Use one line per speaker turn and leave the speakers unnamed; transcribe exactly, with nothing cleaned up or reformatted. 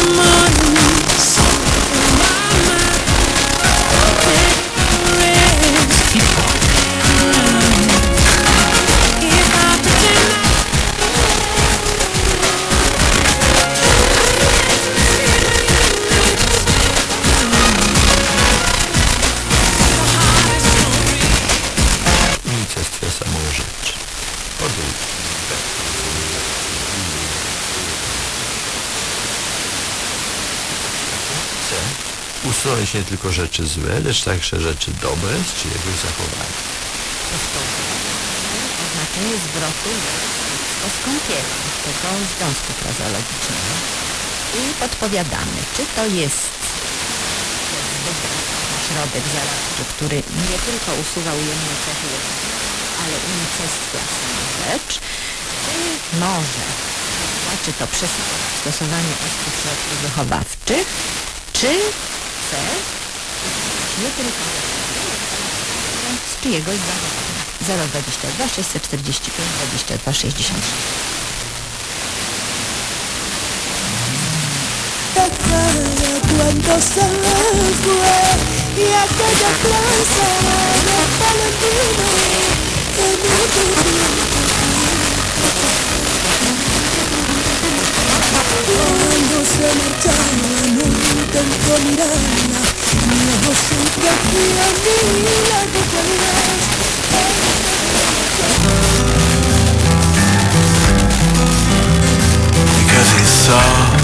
Usunąć nie tylko rzeczy złe, lecz także rzeczy dobre z czyjegoś zachowania.
Oznaczenie zwrotu jest skąpielą tego związku frazeologicznego i podpowiadamy, czy to jest środek zaradczy, który nie tylko usuwa ujemne cechy, ale unicestwia samą rzecz, czy może, czy to przez stosowanie ostrych środków wychowawczych, czy chce nie tylko z czyjegoś zachowania. zero dwadzieścia dwa sześćset czterdzieści pięć dwadzieścia dwa sześćdziesiąt sześć.
Cuando se fue y aquella plaza de Palomino cuando se marchaba nunca entró mirarla mi ojos siempre hacían milagros de mirar
because he saw